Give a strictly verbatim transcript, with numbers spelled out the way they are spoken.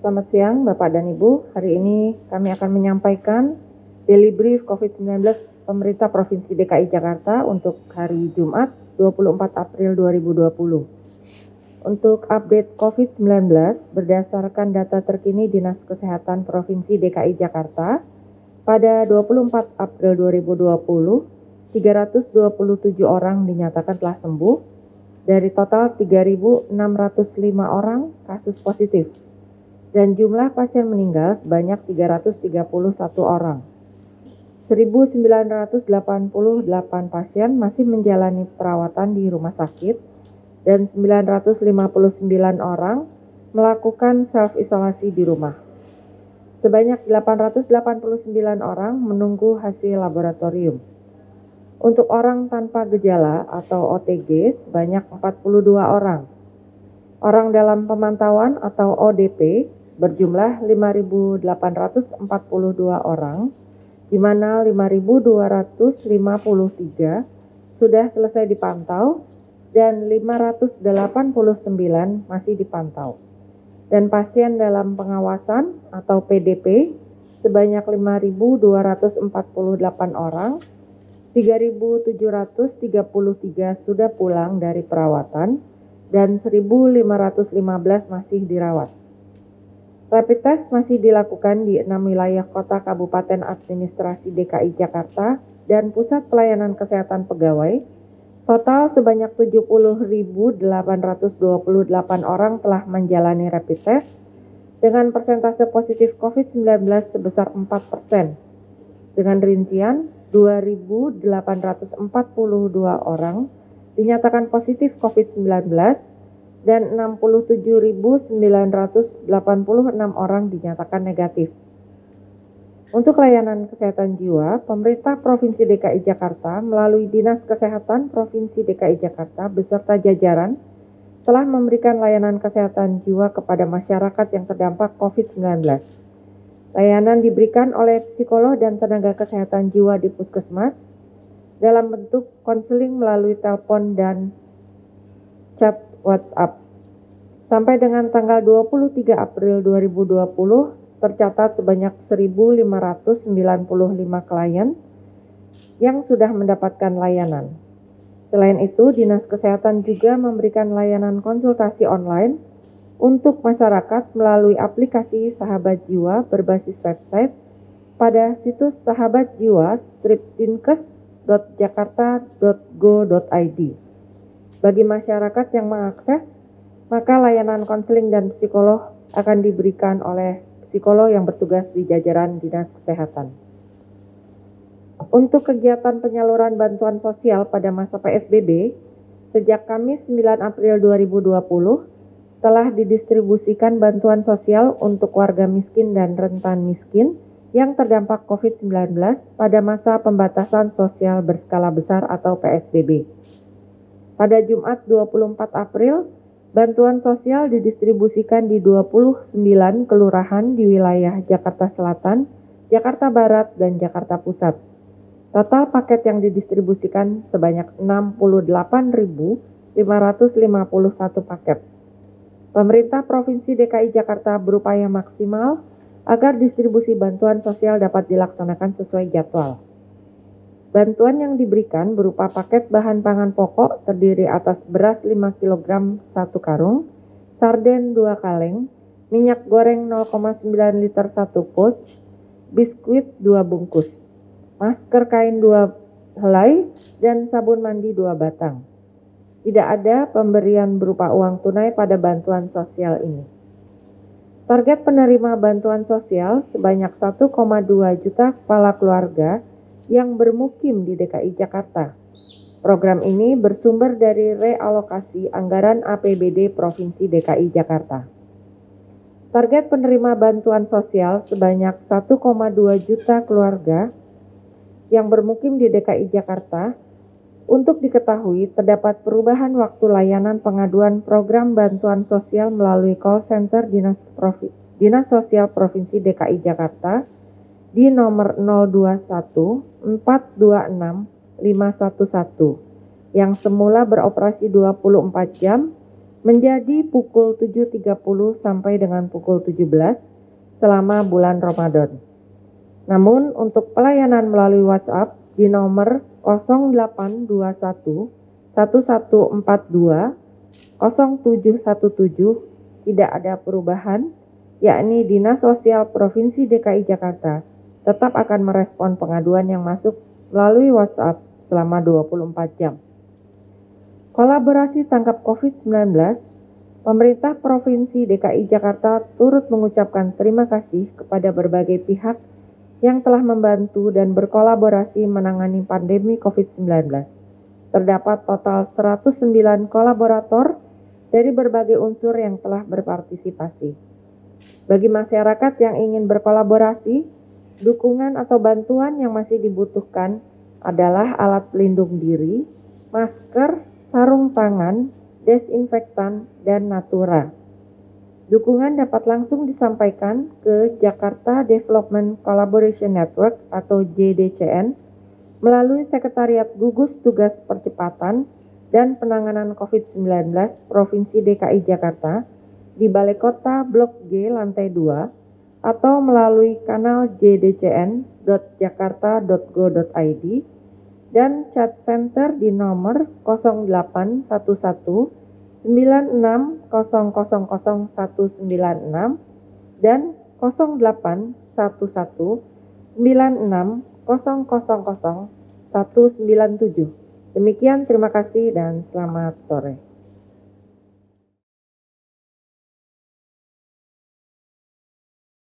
Selamat siang Bapak dan Ibu. Hari ini kami akan menyampaikan Daily Brief COVID sembilan belas Pemerintah Provinsi D K I Jakarta untuk hari Jumat dua puluh empat April dua ribu dua puluh. Untuk update COVID sembilan belas berdasarkan data terkini Dinas Kesehatan Provinsi D K I Jakarta, pada dua puluh empat April dua ribu dua puluh, tiga ratus dua puluh tujuh orang dinyatakan telah sembuh dari total tiga ribu enam ratus lima orang kasus positif. Dan jumlah pasien meninggal sebanyak tiga ratus tiga puluh satu orang. seribu sembilan ratus delapan puluh delapan pasien masih menjalani perawatan di rumah sakit dan sembilan ratus lima puluh sembilan orang melakukan self-isolasi di rumah. Sebanyak delapan ratus delapan puluh sembilan orang menunggu hasil laboratorium. Untuk orang tanpa gejala atau O T G sebanyak empat puluh dua orang. Orang dalam pemantauan atau O D P berjumlah lima ribu delapan ratus empat puluh dua orang, di mana lima ribu dua ratus lima puluh tiga sudah selesai dipantau dan lima ratus delapan puluh sembilan masih dipantau. Dan pasien dalam pengawasan atau P D P sebanyak lima ribu dua ratus empat puluh delapan orang, tiga ribu tujuh ratus tiga puluh tiga sudah pulang dari perawatan, dan seribu lima ratus lima belas masih dirawat. Rapid test masih dilakukan di enam wilayah kota kabupaten administrasi D K I Jakarta dan Pusat Pelayanan Kesehatan Pegawai. Total sebanyak tujuh puluh ribu delapan ratus dua puluh delapan orang telah menjalani rapid test dengan persentase positif COVID sembilan belas sebesar empat persen. Dengan rincian dua ribu delapan ratus empat puluh dua orang dinyatakan positif COVID sembilan belas dan enam puluh tujuh ribu sembilan ratus delapan puluh enam orang dinyatakan negatif. Untuk layanan kesehatan jiwa, pemerintah Provinsi D K I Jakarta melalui Dinas Kesehatan Provinsi D K I Jakarta beserta jajaran telah memberikan layanan kesehatan jiwa kepada masyarakat yang terdampak COVID sembilan belas. Layanan diberikan oleh psikolog dan tenaga kesehatan jiwa di puskesmas dalam bentuk konseling melalui telepon dan chat WhatsApp. Sampai dengan tanggal dua puluh tiga April dua ribu dua puluh, tercatat sebanyak seribu lima ratus sembilan puluh lima klien yang sudah mendapatkan layanan. Selain itu, Dinas Kesehatan juga memberikan layanan konsultasi online untuk masyarakat melalui aplikasi Sahabat Jiwa berbasis website pada situs sahabat jiwa strip dinkes dot jakarta dot go dot i d. Bagi masyarakat yang mengakses, maka layanan konseling dan psikolog akan diberikan oleh psikolog yang bertugas di jajaran Dinas Kesehatan. Untuk kegiatan penyaluran bantuan sosial pada masa P S B B, sejak Kamis sembilan April dua ribu dua puluh, telah didistribusikan bantuan sosial untuk warga miskin dan rentan miskin yang terdampak COVID sembilan belas pada masa pembatasan sosial berskala besar atau P S B B. Pada Jumat dua puluh empat April, bantuan sosial didistribusikan di dua puluh sembilan kelurahan di wilayah Jakarta Selatan, Jakarta Barat, dan Jakarta Pusat. Total paket yang didistribusikan sebanyak enam puluh delapan ribu lima ratus lima puluh satu paket. Pemerintah Provinsi D K I Jakarta berupaya maksimal agar distribusi bantuan sosial dapat dilaksanakan sesuai jadwal. Bantuan yang diberikan berupa paket bahan pangan pokok terdiri atas beras lima kilogram satu karung, sarden dua kaleng, minyak goreng nol koma sembilan liter satu pouch, biskuit dua bungkus, masker kain dua helai, dan sabun mandi dua batang. Tidak ada pemberian berupa uang tunai pada bantuan sosial ini. Target penerima bantuan sosial sebanyak satu koma dua juta kepala keluarga yang bermukim di D K I Jakarta. Program ini bersumber dari realokasi anggaran A P B D Provinsi D K I Jakarta. Target penerima bantuan sosial sebanyak satu koma dua juta keluarga yang bermukim di D K I Jakarta. Untuk diketahui, terdapat perubahan waktu layanan pengaduan program bantuan sosial melalui call center Dinas, Provi- Dinas Sosial Provinsi D K I Jakarta di nomor nol dua satu empat dua enam lima satu satu yang semula beroperasi dua puluh empat jam menjadi pukul tujuh tiga puluh sampai dengan pukul tujuh belas selama bulan Ramadan. Namun untuk pelayanan melalui WhatsApp di nomor nol delapan dua satu satu satu empat dua nol tujuh satu tujuh tidak ada perubahan, yakni Dinas Sosial Provinsi D K I Jakarta tetap akan merespon pengaduan yang masuk melalui WhatsApp selama dua puluh empat jam. Kolaborasi Tangkap covid sembilan belas, pemerintah Provinsi D K I Jakarta turut mengucapkan terima kasih kepada berbagai pihak yang telah membantu dan berkolaborasi menangani pandemi covid sembilan belas. Terdapat total seratus sembilan kolaborator dari berbagai unsur yang telah berpartisipasi. Bagi masyarakat yang ingin berkolaborasi, dukungan atau bantuan yang masih dibutuhkan adalah alat pelindung diri, masker, sarung tangan, desinfektan, dan natura. Dukungan dapat langsung disampaikan ke Jakarta Development Collaboration Network atau J D C N melalui Sekretariat Gugus Tugas Percepatan dan Penanganan covid sembilan belas Provinsi D K I Jakarta di Balai Kota Blok G lantai dua atau melalui kanal j d c n dot jakarta dot go dot i d dan chat center di nomor nol delapan satu satu sembilan enam nol nol nol satu sembilan enam dan nol delapan satu satu sembilan enam nol nol nol satu sembilan tujuh. Demikian, terima kasih dan selamat sore.